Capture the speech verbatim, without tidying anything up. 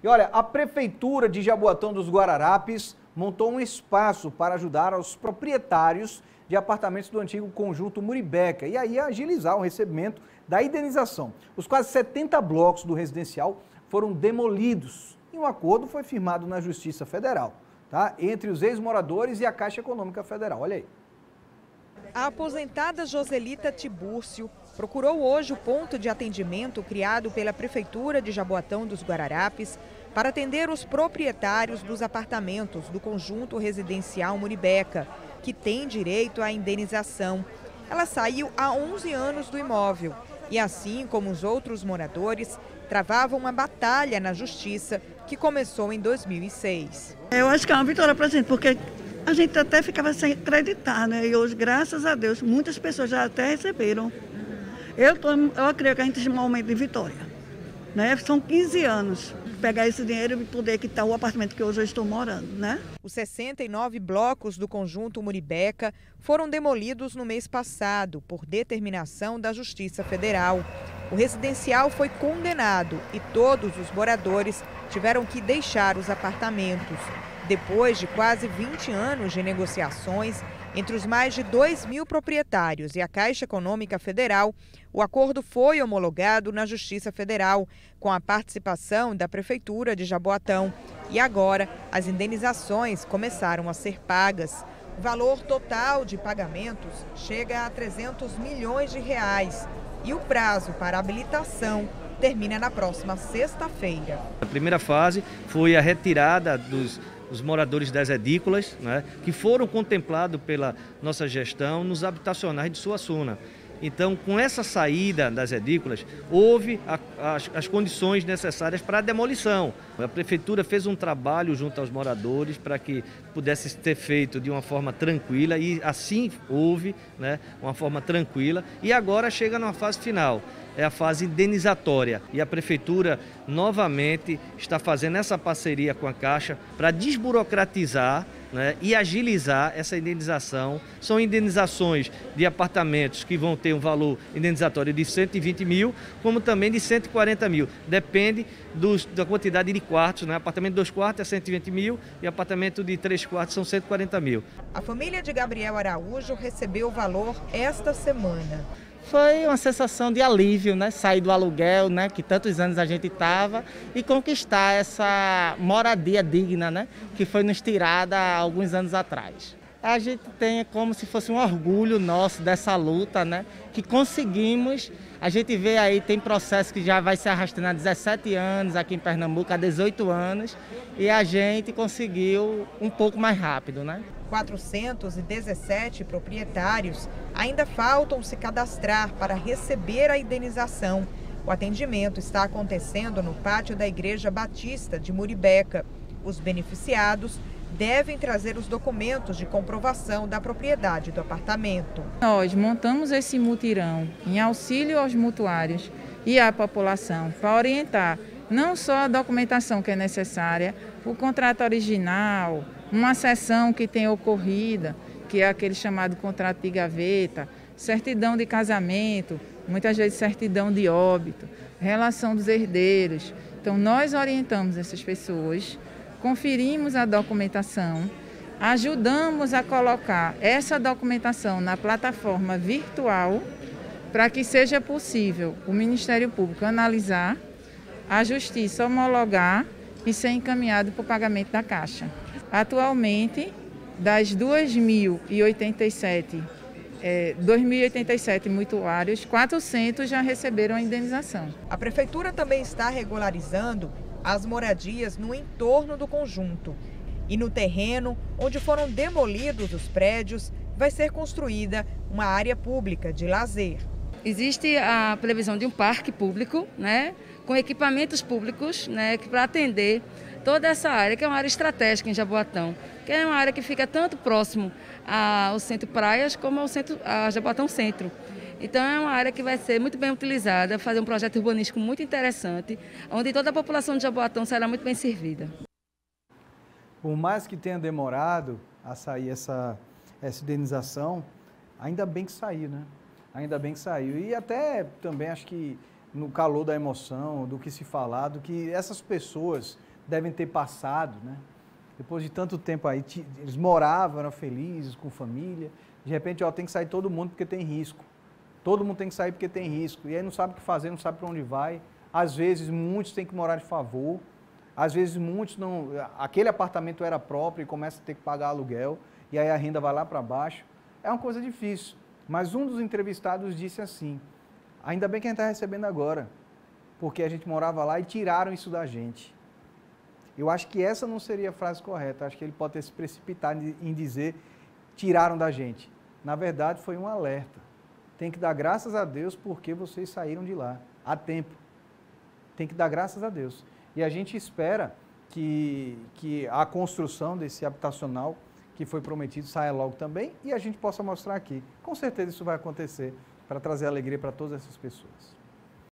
E olha, a Prefeitura de Jaboatão dos Guararapes montou um espaço para ajudar os proprietários de apartamentos do antigo conjunto Muribeca e aí agilizar o recebimento da indenização. Os quase setenta blocos do residencial foram demolidos e um acordo foi firmado na Justiça Federal, tá? Entre os ex-moradores e a Caixa Econômica Federal. Olha aí. A aposentada Joselita Tibúrcio procurou hoje o ponto de atendimento criado pela Prefeitura de Jaboatão dos Guararapes para atender os proprietários dos apartamentos do conjunto residencial Muribeca, que tem direito à indenização. Ela saiu há onze anos do imóvel e, assim como os outros moradores, travava uma batalha na Justiça que começou em dois mil e seis. Eu acho que é uma vitória para a gente, porque a gente até ficava sem acreditar, né? E hoje, graças a Deus, muitas pessoas já até receberam. Eu, tô, eu creio que a gente tem um momento de vitória, né? São quinze anos. Pegar esse dinheiro e poder quitar o apartamento que hoje eu estou morando, né? Os sessenta e nove blocos do conjunto Muribeca foram demolidos no mês passado por determinação da Justiça Federal. O residencial foi condenado e todos os moradores tiveram que deixar os apartamentos. Depois de quase vinte anos de negociações entre os mais de dois mil proprietários e a Caixa Econômica Federal, o acordo foi homologado na Justiça Federal, com a participação da Prefeitura de Jaboatão. E agora, as indenizações começaram a ser pagas. O valor total de pagamentos chega a trezentos milhões de reais. E o prazo para habilitação termina na próxima sexta-feira. A primeira fase foi a retirada dos os moradores das edículas, né, que foram contemplados pela nossa gestão nos habitacionais de Suassuna. Então, com essa saída das edículas, houve a, as, as condições necessárias para a demolição. A Prefeitura fez um trabalho junto aos moradores para que pudesse ser feito de uma forma tranquila e assim houve, né, uma forma tranquila. E agora chega numa fase final. É a fase indenizatória e a Prefeitura novamente está fazendo essa parceria com a Caixa para desburocratizar, né, e agilizar essa indenização. São indenizações de apartamentos que vão ter um valor indenizatório de cento e vinte mil, como também de cento e quarenta mil. Depende dos, da quantidade de quartos, né? Apartamento de dois quartos é cento e vinte mil e apartamento de três quartos são cento e quarenta mil. A família de Gabriel Araújo recebeu o valor esta semana. Foi uma sensação de alívio, né? Sair do aluguel, né? Que tantos anos a gente estava e conquistar essa moradia digna, né? Que foi nos tirada há alguns anos atrás. A gente tem como se fosse um orgulho nosso dessa luta, né? Que conseguimos. A gente vê aí, tem processo que já vai se arrastando há dezessete anos aqui em Pernambuco, há dezoito anos, e a gente conseguiu um pouco mais rápido, né? quatrocentos e dezessete proprietários ainda faltam se cadastrar para receber a indenização. O atendimento está acontecendo no pátio da Igreja Batista de Muribeca. Os beneficiados devem trazer os documentos de comprovação da propriedade do apartamento. Nós montamos esse mutirão em auxílio aos mutuários e à população para orientar não só a documentação que é necessária, o contrato original, uma sessão que tem ocorrida, que é aquele chamado contrato de gaveta, certidão de casamento, muitas vezes certidão de óbito, relação dos herdeiros. Então, nós orientamos essas pessoas, conferimos a documentação, ajudamos a colocar essa documentação na plataforma virtual para que seja possível o Ministério Público analisar, a Justiça homologar e ser encaminhado para o pagamento da Caixa. Atualmente, das duas mil e oitenta e sete, é, dois mil e oitenta e sete mutuários, quatrocentos já receberam a indenização. A Prefeitura também está regularizando as moradias no entorno do conjunto. E no terreno onde foram demolidos os prédios, vai ser construída uma área pública de lazer. Existe a previsão de um parque público, né, com equipamentos públicos, né, para atender toda essa área, que é uma área estratégica em Jaboatão, que é uma área que fica tanto próximo ao Centro Praias como ao centro, a Jaboatão Centro. Então é uma área que vai ser muito bem utilizada, fazer um projeto urbanístico muito interessante, onde toda a população de Jaboatão será muito bem servida. Por mais que tenha demorado a sair essa, essa indenização, ainda bem que saiu, né? Ainda bem que saiu. E até também acho que no calor da emoção, do que se falar, do que essas pessoas devem ter passado, né? Depois de tanto tempo aí, eles moravam, eram felizes, com família. De repente, ó, tem que sair todo mundo porque tem risco. Todo mundo tem que sair porque tem risco. E aí não sabe o que fazer, não sabe para onde vai. Às vezes, muitos têm que morar de favor. Às vezes, muitos não... Aquele apartamento era próprio e começa a ter que pagar aluguel. E aí a renda vai lá para baixo. É uma coisa difícil. Mas um dos entrevistados disse assim, ainda bem que a gente está recebendo agora, porque a gente morava lá e tiraram isso da gente. Eu acho que essa não seria a frase correta. Acho que ele pode ter se precipitado em dizer tiraram da gente. Na verdade, foi um alerta. Tem que dar graças a Deus porque vocês saíram de lá a tempo. Tem que dar graças a Deus. E a gente espera que, que a construção desse habitacional que foi prometido saia logo também e a gente possa mostrar aqui. Com certeza isso vai acontecer para trazer alegria para todas essas pessoas.